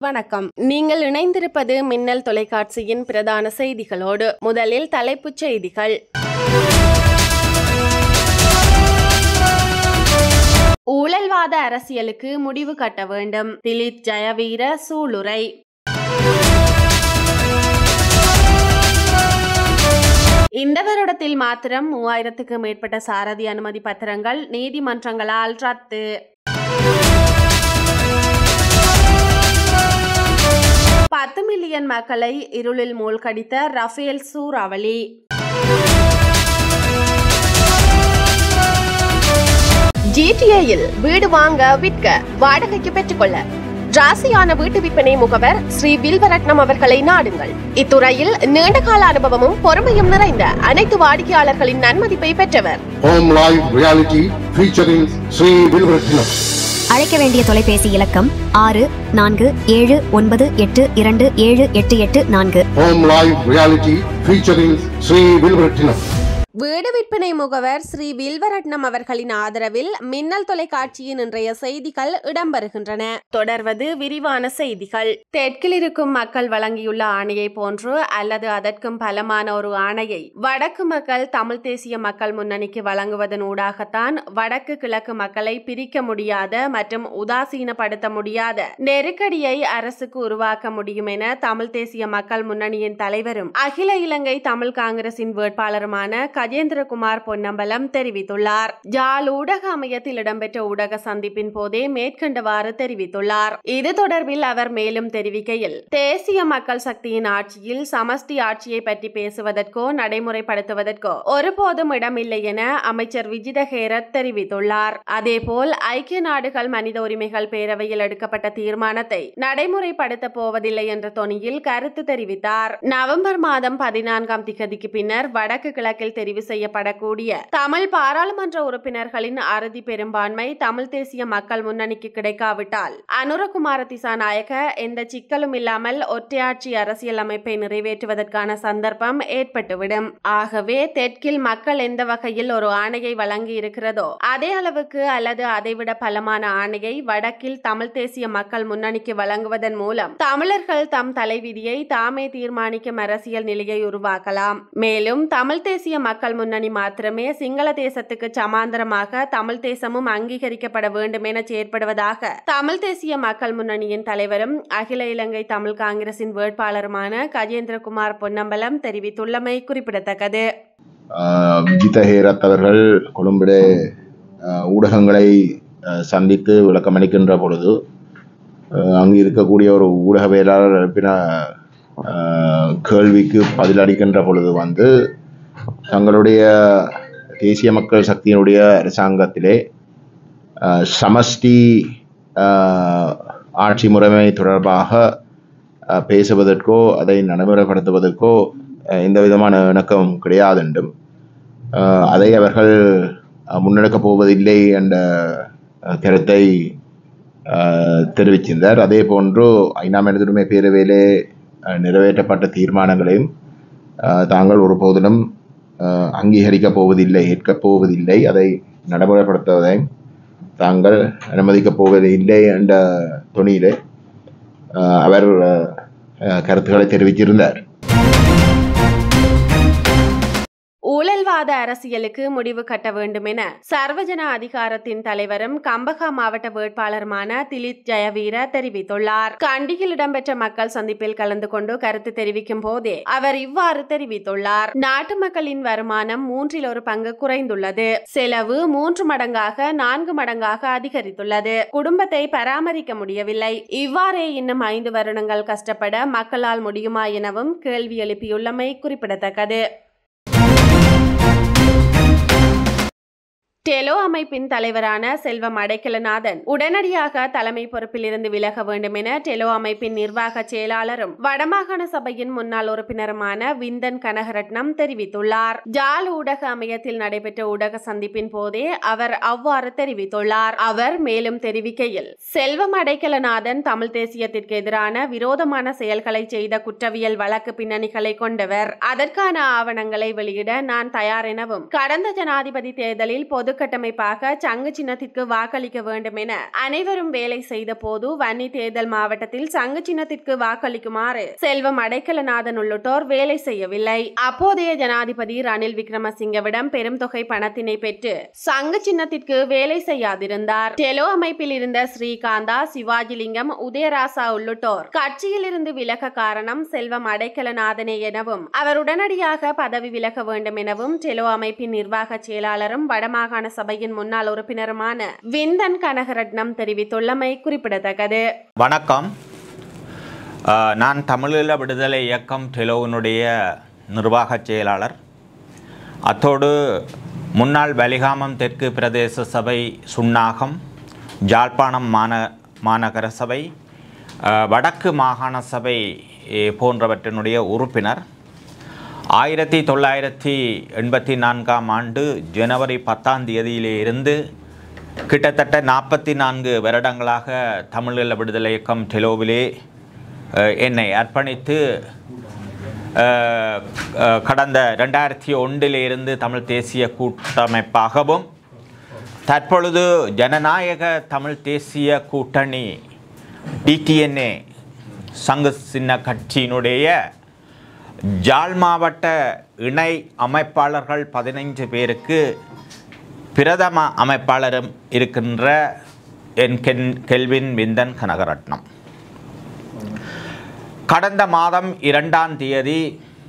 வணக்கம். நீங்கள் இணைந்திருப்பது மின்னல் தொலைக்காட்சியின் பிரதான செய்திகளோடு. முதலில் தலைப்புச் செய்திகள். ஊழல்வாத அரசியலுக்கு முடிவு கட்ட வேண்டும். திலித் ஜெயவீர சூளுரை. இந்த வருடத்தில் மாத்திரம் 3000க்கும் மேற்பட்ட சாரதி அனுமதி பத்திரங்கள் நீதிமன்றங்களால் ரத்து. $10 மில்லியன் மக்களை இருளில் மூழ்கடித்த ரஃபேல் சூறாவளி. GTA-யில் வீடு வாங்க விற்க வாடகைக்கு பெற்றுக்கொள்ள ராசியான வீட்டு விற்பனை முகவர் ஸ்ரீ வில்வரட்னம் அவர்களை நாடுங்கள். இத்துறையில் நீண்டகால அனுபவமும் பொறுமையும் நிறைந்த அனைத்து வாடிக்கையாளர்களின் நன்மதிப்பை பெற்றவர். Home Live Reality featuring Sri Vilvaratnam. அழைக்க வேண்டிய தொலைபேசி இலக்கம் 647828278884. Home Live Reality featuring Sri Vilvaratnam. வீடு விற்பனை முகவர் ஸ்ரீ வில்வரட்னம் அவர்களின் ஆதரவில் மின்னல் தொலைக்காட்சியின் இன்றைய செய்திகள் இடம்பெறுகின்றன. தொடர்வது விரிவான செய்திகள். தெற்கில் இருக்கும் மக்கள் வழங்கியுள்ள ஆணையை போன்று அல்லது அதற்கும் பலமான ஒரு ஆணையை வடக்கு மக்கள் தமிழ் தேசிய மக்கள் முன்னணிக்கு வழங்குவதன் ஊடாகத்தான் வடக்கு கிழக்கு மக்களை பிரிக்க முடியாத மற்றும் உதாசீனப்படுத்த முடியாத நெருக்கடியை அரசுக்கு உருவாக்க முடியும் என தமிழ் தேசிய மக்கள் முன்னணியின் தலைவரும் அகில இலங்கை தமிழ் காங்கிரசின் வேட்பாளருமான கஜேந்திரகுமார் பொன்னம்பலம் தெரிவித்துள்ளார். ஜாழ் ஊடக அமையத்தில் இடம்பெற்ற ஊடக சந்திப்பின் போதே மேற்கண்டவாறு தெரிவித்துள்ளார். இது தொடர்பில் அவர் மேலும் தெரிவிக்கையில், தேசிய மக்கள் சக்தியின் ஆட்சியில் சமஷ்டி ஆட்சியை பற்றி பேசுவதற்கோ நடைமுறைப்படுத்துவதற்கோ ஒருபோதும் இடமில்லை என அமைச்சர் விஜித ஹேரத் தெரிவித்துள்ளார். அதேபோல் ஐக்கிய நாடுகள் மனித உரிமைகள் பேரவையில் எடுக்கப்பட்ட தீர்மானத்தை நடைமுறைப்படுத்த போவதில்லை என்ற தொனியில் கருத்து தெரிவித்தார். நவம்பர் மாதம் 14ஆம் திகதிக்கு பின்னர் வடக்கு கிழக்கில் தெரிவு செய்யப்படக்கூடிய தமிழ் பாராளுமன்ற உறுப்பினர்களின் அறுதி பெரும்பான்மை தமிழ் தேசிய மக்கள் முன்னணிக்கு கிடைக்காவிட்டால் அனுரகுமார திசாநாயக்க எந்த சிக்கலும் இல்லாமல் ஒற்றையாட்சி அரசியல் அமைப்பை நிறைவேற்றுவதற்கான சந்தர்ப்பம் ஏற்பட்டுவிடும். ஆகவே தெற்கில் மக்கள் எந்த வகையில் ஒரு ஆணையை வழங்கி இருக்கிறதோ அதே அளவுக்கு அல்லது அதைவிட பலமான ஆணையை வடக்கில் தமிழ் தேசிய மக்கள் முன்னணிக்கு வழங்குவதன் மூலம் தமிழர்கள் தம் தலைவிதியை தாமே தீர்மானிக்கும் அரசியல் நிலையை உருவாக்கலாம். மேலும் தமிழ் தேசிய மக்கள் முன்னணி மாத்திரமே சிங்கள தேசத்துக்கு சமாந்தரமாக தமிழ் தேசமும் அங்கீகரிக்கப்பட வேண்டும் என செயற்படுவதாக தமிழ் தேசிய மக்கள் முன்னணியின் தலைவரும் அகில இலங்கை தமிழ் காங்கிரசின் வேட்பாளருமான கஜேந்திரகுமார் பொன்னம்பலம் தெரிவித்துள்ளமை குறிப்பிடத்தக்கது. விஜித ஹேரத் அவர்கள் கொழும்பிலே ஊடகங்களை சந்தித்து விளக்கமளிக்கின்ற பொழுது அங்கு இருக்கக்கூடிய ஒரு ஊடகவியலாளர் எழுப்பின கேள்விக்கு பதிலளிக்கின்ற பொழுது தங்களுடைய தேசிய மக்கள் சக்தியினுடைய அரசாங்கத்திலே சமஷ்டி ஆட்சி முறைமை தொடர்பாக பேசுவதற்கோ அதை நடைமுறைப்படுத்துவதற்கோ எந்த விதமான இணக்கம் கிடையாது என்றும் அதை அவர்கள் முன்னெடுக்கப் போவதில்லை என்ற கருத்தை தெரிவித்திருந்தார். அதே போன்று ஐநா மனித உரிமை பேரவையிலே நிறைவேற்றப்பட்ட தீர்மானங்களையும் தாங்கள் ஒருபோதிலும் அங்கீகரிக்கப் போவதில்லை, ஏற்கப் போவதில்லை, அதை நடைமுறைப்படுத்துவதை தாங்கள் அனுமதிக்கப் போவதில்லை என்ற தொனியிலே அவர் கருத்துக்களை தெரிவித்திருந்தார். ஊழல்வாத அரசியலுக்கு முடிவு கட்ட வேண்டும் என சர்வஜன அதிகாரத்தின் தலைவரும் கம்பஹா மாவட்ட வேட்பாளருமான திலித் ஜெயவீர தெரிவித்துள்ளார். கண்டியில் இடம்பெற்ற மக்கள் சந்திப்பில் கலந்து கொண்டு கருத்து தெரிவிக்கும் போதே அவர் இவ்வாறு தெரிவித்துள்ளார். நாட்டு மக்களின் வருமானம் 1/3 பங்கு குறைந்துள்ளது. செலவு 3 மடங்காக 4 மடங்காக அதிகரித்துள்ளது. குடும்பத்தை பராமரிக்க முடியவில்லை. இவ்வாறே இன்னும் 5 வருடங்கள் கஷ்டப்பட மக்களால் முடியுமா எனவும் கேள்வி எழுப்பியுள்ளமை குறிப்பிடத்தக்கது. டெலோ அமைப்பின் தலைவரான செல்வம் அடைக்கலநாதன் உடனடியாக தலைமை பொறுப்பில் இருந்து விலக வேண்டும் என டெலோ அமைப்பின் நிர்வாக செயலாளரும் வடமாகாண சபையின் முன்னாள் உறுப்பினருமான விந்தன் கனகரட்னம் தெரிவித்துள்ளார். ஜாழ் ஊடக அமையத்தில் நடைபெற்ற ஊடக சந்திப்பின் போதே அவர் அவ்வாறு தெரிவித்துள்ளார். அவர் மேலும் தெரிவிக்கையில், செல்வம் அடைக்கலநாதன் தமிழ் தேசியத்திற்கு எதிரான விரோதமான செயல்களை செய்த குற்றவியல் வழக்கு பின்னணிகளை கொண்டவர். அதற்கான ஆவணங்களை வெளியிட நான் தயார் எனவும் கடந்த ஜனாதிபதி தேர்தலில் பொது உள்கட்டமைப்பாக சங்கு சின்னத்திற்கு வாக்களிக்க வேண்டும் என அனைவரும் வேலை செய்த போது வன்னி தேர்தல் மாவட்டத்தில் சங்கு சின்னத்திற்கு வாக்களிக்குமாறு செல்வம் அடைக்கலநாதன் உள்ளிட்டோர் வேலை செய்யவில்லை. அப்போதைய ஜனாதிபதி ரணில் விக்ரமசிங்கவிடம் பெரும் தொகை பணத்தினை பெற்று சங்கு சின்னத்திற்கு வேலை செய்யாதிருந்தார். டெலோ அமைப்பில் இருந்த ஸ்ரீகாந்தா, சிவாஜிலிங்கம், உதயராசா உள்ளிட்டோர் கட்சியில் இருந்து விலக காரணம் செல்வம் அடைக்கலநாதனே எனவும் அவர் உடனடியாக பதவி விலக வேண்டும் எனவும் டெலோ அமைப்பின் நிர்வாக செயலாளரும் வடமாகாண சபையின் முன்னாள் உறுப்பினருமான விந்தன் கனகரட்னம் தெரிவித்துள்ளமை குறிப்பிடத்தக்கது. வணக்கம். நான் தமிழீழ விடுதலை இயக்கம் டெலோவினுடைய நிர்வாக செயலாளர். அத்தோடு முன்னாள் வலிகாமம் தெற்கு பிரதேச சபை சுன்னாகம், ஜாழ்ப்பாணம் மாநகர சபை, வடக்கு மாகாண சபை போன்றவற்றினுடைய உறுப்பினர். 1984ஆம் ஆண்டு ஜனவரி 10ஆம் தேதியிலிருந்து கிட்டத்தட்ட 44 வருடங்களாக தமிழீழ விடுதலை இயக்கம் டெலோவிலே என்னை அர்ப்பணித்து கடந்த 2001 தமிழ் தேசிய கூட்டமைப்பாகவும் தற்பொழுது ஜனநாயக தமிழ் தேசிய கூட்டணி டிடிஎன்ஏ சங்கு சின்ன கட்சியினுடைய ஜாழ் மாவட்ட இணை அமைப்பாளர்கள் 15 பேருக்கு பிரதம அமைப்பாளரும் இருக்கின்ற என் கெல்வின் விந்தன் கனகரட்னம். கடந்த மாதம் 2ஆம் தேதி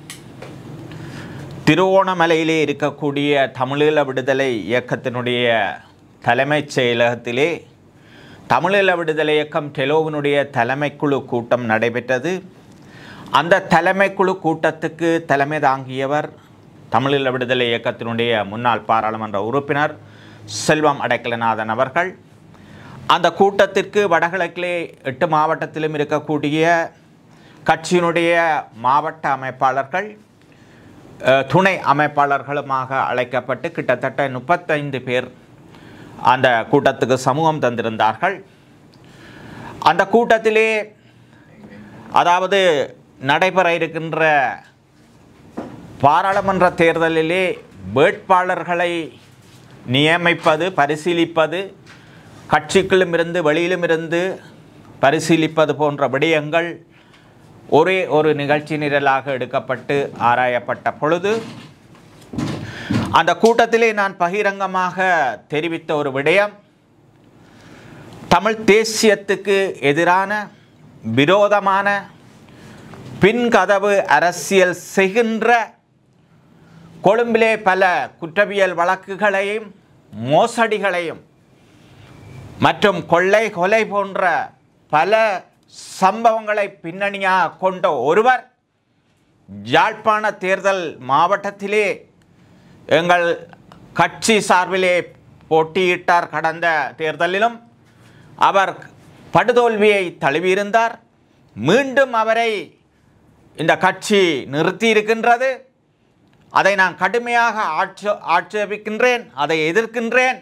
திருவோணமலையிலே இருக்கக்கூடிய தமிழீழ விடுதலை இயக்கத்தினுடைய தலைமைச் செயலகத்திலே தமிழீழ விடுதலை இயக்கம் டெலோவினுடைய தலைமைக்குழு கூட்டம் நடைபெற்றது. அந்த தலைமைக்குழு கூட்டத்துக்கு தலைமை தாங்கியவர் தமிழீழ விடுதலை இயக்கத்தினுடைய முன்னாள் பாராளுமன்ற உறுப்பினர் செல்வம் அடைக்கலநாதன் அவர்கள். அந்த கூட்டத்திற்கு வடகிழக்கிலே 8 மாவட்டத்திலும் இருக்கக்கூடிய கட்சியினுடைய மாவட்ட அமைப்பாளர்கள் துணை அமைப்பாளர்களுமாக அழைக்கப்பட்டு கிட்டத்தட்ட 35 பேர் அந்த கூட்டத்துக்கு சமூகம் தந்திருந்தார்கள். அந்த கூட்டத்திலே அதாவது நடைபெற இருக்கின்ற பாராளுமன்ற தேர்தலிலே வேட்பாளர்களை நியமிப்பது, பரிசீலிப்பது, கட்சிக்குள்ளும் இருந்து வெளியிலும் இருந்து பரிசீலிப்பது போன்ற விடயங்கள் ஒரே ஒரு நிகழ்ச்சி நிரலாக எடுக்கப்பட்டு ஆராயப்பட்ட பொழுது அந்த கூட்டத்திலே நான் பகிரங்கமாக தெரிவித்த ஒரு விடயம், தமிழ் தேசியத்துக்கு எதிரான விரோதமான பின்கதவு அரசியல் செய்கின்ற கொழும்பிலே பல குற்றவியல் வழக்குகளையும் மோசடிகளையும் மற்றும் கொலை போன்ற பல சம்பவங்களை பின்னணியாக கொண்ட ஒருவர் யாழ்ப்பாண தேர்தல் மாவட்டத்திலே எங்கள் கட்சி சார்பிலே போட்டியிட்டார். கடந்த தேர்தலிலும் அவர் படுதோல்வியை தழுவியிருந்தார். மீண்டும் அவரை இந்த கட்சி நிறுத்தியிருக்கின்றது. அதை நான் கடுமையாக ஆட்சேபிக்கின்றேன், அதை எதிர்க்கின்றேன்.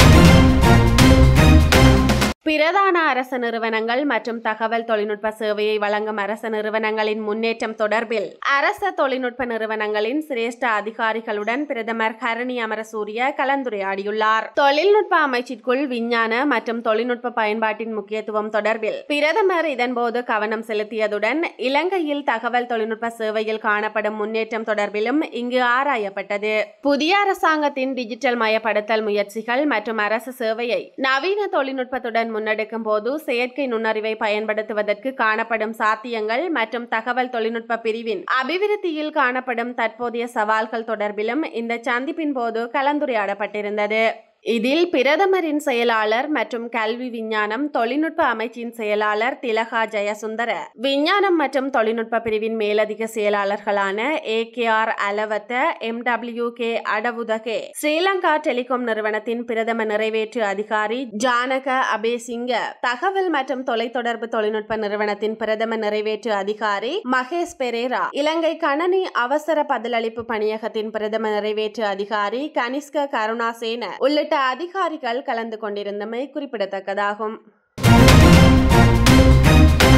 பிரதான அரச நிறுவனங்கள் மற்றும் தகவல் தொழில்நுட்ப சேவையை வழங்கும் அரச நிறுவனங்களின் முன்னேற்றம் தொடர்பில் அரச தொழில்நுட்ப நிறுவனங்களின் சிரேஷ்ட அதிகாரிகளுடன் பிரதமர் ஹரணி அமரசூரிய கலந்துரையாடியுள்ளார். தொழில்நுட்ப அமைச்சிற்குள் விஞ்ஞான மற்றும் தொழில்நுட்ப பயன்பாட்டின் முக்கியத்துவம் தொடர்பில் பிரதமர் இதன்போது கவனம் செலுத்தியதுடன் இலங்கையில் தகவல் தொழில்நுட்ப சேவையில் காணப்படும் முன்னேற்றம் தொடர்பிலும் இங்கு ஆராயப்பட்டது. புதிய அரசாங்கத்தின் டிஜிட்டல் மயப்படுத்தல் முயற்சிகள் மற்றும் அரசு சேவையை நவீன தொழில்நுட்பத்துடன் முன்னெடுக்கும் போது செயற்கை நுண்ணறிவை பயன்படுத்துவதற்கு காணப்படும் சாத்தியங்கள் மற்றும் தகவல் தொழில்நுட்ப பிரிவின் அபிவிருத்தியில் காணப்படும் தற்போதைய சவால்கள் தொடர்பிலும் இந்த சந்திப்பின் போது கலந்துரையாடப்பட்டிருந்தது. இதில் பிரதமரின் செயலாளர் மற்றும் கல்வி விஞ்ஞானம் தொழில்நுட்ப அமைச்சின் செயலாளர் திலகா ஜெயசுந்தர, விஞ்ஞானம் மற்றும் தொழில்நுட்ப பிரிவின் மேலதிக செயலாளர்களான AKR Alawatta, MWK Adawudage, Sri Lanka telecom நிறுவனத்தின் பிரதம நிறைவேற்று அதிகாரி ஜானக அபேசிங்க, தகவல் மற்றும் தொலைத்தொடர்பு தொழில்நுட்ப நிறுவனத்தின் பிரதம நிறைவேற்று அதிகாரி மகேஷ் பெரேரா, இலங்கை கணனி அவசர பதிலளிப்பு பணியகத்தின் பிரதம நிறைவேற்று அதிகாரி கனிஷ்க கருணாசேன உள்ளிட்ட அதிகாரிகள் கலந்து கொண்டிருந்தமை குறிப்பிடத்தக்கதாகும்.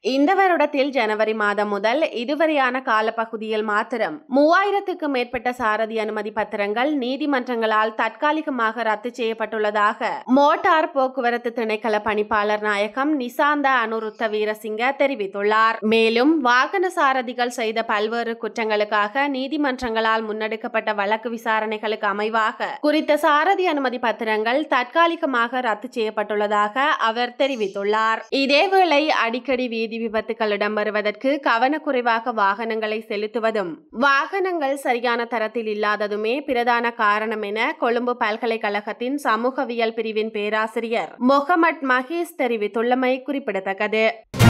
இந்த வருடத்தில் ஜனவரி மாதம் முதல் இதுவரையான காலப்பகுதியில் மாத்திரம் 3000க்கும் மேற்பட்ட சாரதி அனுமதி பத்திரங்கள் நீதிமன்றங்களால் தற்காலிகமாக ரத்து செய்யப்பட்டுள்ளதாக மோட்டார் போக்குவரத்து திணைக்கள பணிப்பாளர் நாயகம் நிசாந்த அனுருத்த வீரசிங்க தெரிவித்துள்ளார். மேலும் வாகன சாரதிகள் செய்த பல்வேறு குற்றங்களுக்காக நீதிமன்றங்களால் முன்னெடுக்கப்பட்ட வழக்கு விசாரணைகளுக்கு அமைவாக குறித்த சாரதி அனுமதி பத்திரங்கள் தற்காலிகமாக ரத்து செய்யப்பட்டுள்ளதாக அவர் தெரிவித்துள்ளார். இதேவேளை அடிக்கடி வீதி விபத்துகள் இடம்பெறுவதற்கு கவனக்குறைவாக வாகனங்களை செலுத்துவதும் வாகனங்கள் சரியான தரத்தில் இல்லாததுமே பிரதான காரணம் என கொழும்பு பல்கலைக்கழகத்தின் சமூகவியல் பிரிவின் பேராசிரியர் முகமட் மஹீஸ் தெரிவித்துள்ளமை குறிப்பிடத்தக்கது.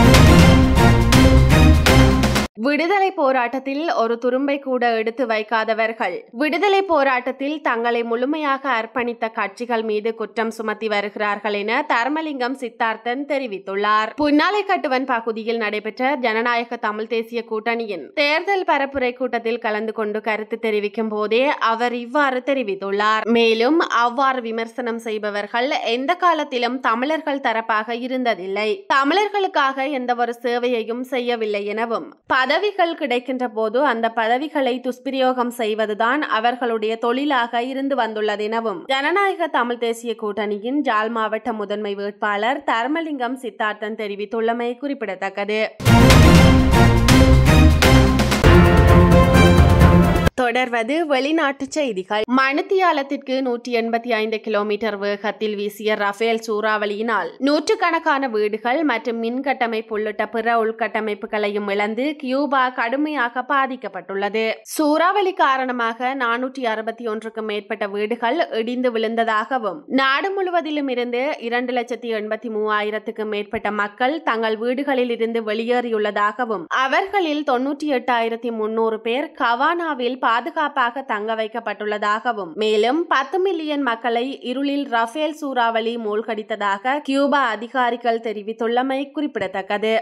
விடுதலை போராட்டத்தில் ஒரு துரும்பை கூட எடுத்து வைக்காதவர்கள் விடுதலை போராட்டத்தில் தங்களை முழுமையாக அர்ப்பணித்த கட்சிகள் மீது குற்றம் சுமத்தி வருகிறார்கள் என தர்மலிங்கம் சித்தார்த்தன் தெரிவித்துள்ளார். புன்னாலைக்கட்டுவன் பகுதியில் நடைபெற்ற ஜனநாயக தமிழ் தேசிய கூட்டணியின் தேர்தல் பரப்புரை கூட்டத்தில் கலந்து கொண்டு கருத்து தெரிவிக்கும் போதே அவர் இவ்வாறு தெரிவித்துள்ளார். மேலும் அவ்வாறு விமர்சனம் செய்பவர்கள் எந்த காலத்திலும் தமிழர்கள் தரப்பாக இருந்ததில்லை, தமிழர்களுக்காக எந்த ஒரு சேவையையும் செய்யவில்லை எனவும் பதவிகள் கிடைக்கின்ற போது அந்த பதவிகளை துஷ்பிரயோகம் செய்வதுதான் அவர்களுடைய தொழிலாக இருந்து வந்துள்ளது எனவும் ஜனநாயக தமிழ் தேசிய கூட்டணியின் ஜாழ் மாவட்ட முதன்மை வேட்பாளர் தர்மலிங்கம் சித்தார்த்தன் தெரிவித்துள்ளமை குறிப்பிடத்தக்கது. தொடர்வது வெளிநாட்டு செய்திகள். மணித்தியாலத்திற்கு 185 கிலோமீட்டர் வேகத்தில் வீசிய ரஃபேல் சூறாவளியினால் நூற்றுக்கணக்கான வீடுகள் மற்றும் மின் கட்டமைப்பு உள்ளிட்ட பிற உள்கட்டமைப்புகளையும் இழந்து கியூபா கடுமையாக பாதிக்கப்பட்டுள்ளது. சூறாவளி காரணமாக 461க்கும் மேற்பட்ட வீடுகள் இடிந்து விழுந்ததாகவும் நாடு முழுவதிலும் இருந்து 2,83,000க்கும் மேற்பட்ட மக்கள் தங்கள் வீடுகளில் இருந்து வெளியேறியுள்ளதாகவும் அவர்களில் 98,300 பேர் கவானாவில் பாதுகாப்பாக தங்க வைக்கப்பட்டுள்ளதாகவும் மேலும் 10 மில்லியன் மக்களை இருளில் ரஃபேல் சூறாவளி மூழ்கடித்ததாக கியூபா அதிகாரிகள் தெரிவித்துள்ளமை குறிப்பிடத்தக்கது.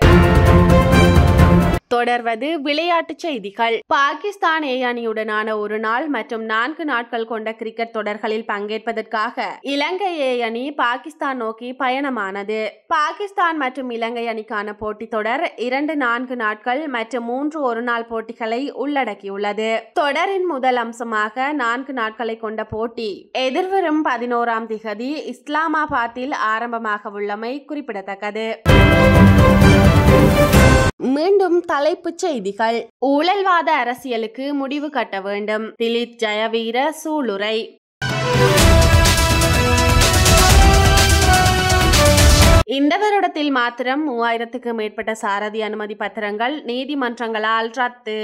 தொடர்வது விளையாட்டுச் செய்திகள். பாகிஸ்தான் ஏ அணியுடனான ஒரு நாள் மற்றும் 4 நாட்கள் கொண்ட கிரிக்கெட் தொடர்களில் பங்கேற்பதற்காக இலங்கை ஏ அணி பாகிஸ்தான் நோக்கி பயணமானது. பாகிஸ்தான் மற்றும் இலங்கை அணிக்கான போட்டித் தொடர் 2 4 நாட்கள் மற்றும் 3 ஒருநாள் போட்டிகளை உள்ளடக்கியுள்ளது. தொடரின் முதல் அம்சமாக 4 நாட்களை கொண்ட போட்டி எதிர்வரும் 11ஆம் திகதி இஸ்லாமாபாத்தில் ஆரம்பமாக உள்ளமை குறிப்பிடத்தக்கது. மீண்டும் தலைப்புச் செய்திகள். ஊழல்வாத அரசியலுக்கு முடிவு கட்ட வேண்டும், திலீத் ஜெயவீர சூளுரை. இந்த வருடத்தில் மாத்திரம் 3000க்கும் மேற்பட்ட சாரதி அனுமதி பத்திரங்கள் நீதிமன்றங்களால் ரத்து.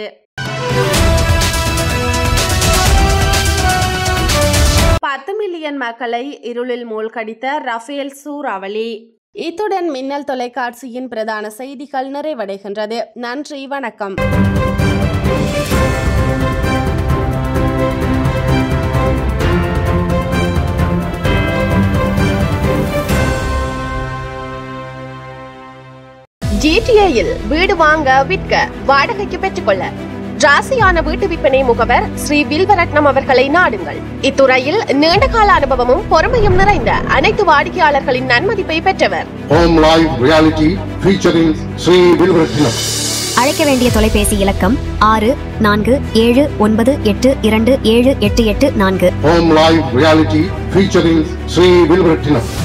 $10 மில்லியன் மக்களை இருளில் மூழ்கடித்த ரஃபேல் சூறாவளி. இத்துடன் மின்னல் தொலைக்காட்சியின் பிரதான செய்திகள் நிறைவடைகின்றது. நன்றி, வணக்கம். GTA-யில் வீடு வாங்க, விற்க, வாடகைக்கு பெற்றுக்கொள்ள ராசியான வீட்டு விற்பனை முகவர் ஸ்ரீ வில்வரட்னம் அவர்களை நாடுங்கள். இத்துறையில் நீண்டகால அனுபவமும் பொறுமையும் நிறைந்த அனைத்து வாடிக்கையாளர்களின் நன்மதிப்பை பெற்றவர். Home live reality featuring Sri Vilvaratnam. அழைக்க வேண்டிய தொலைபேசி இலக்கம் 647982278884. Home live reality featuring Sri Vilvaratnam.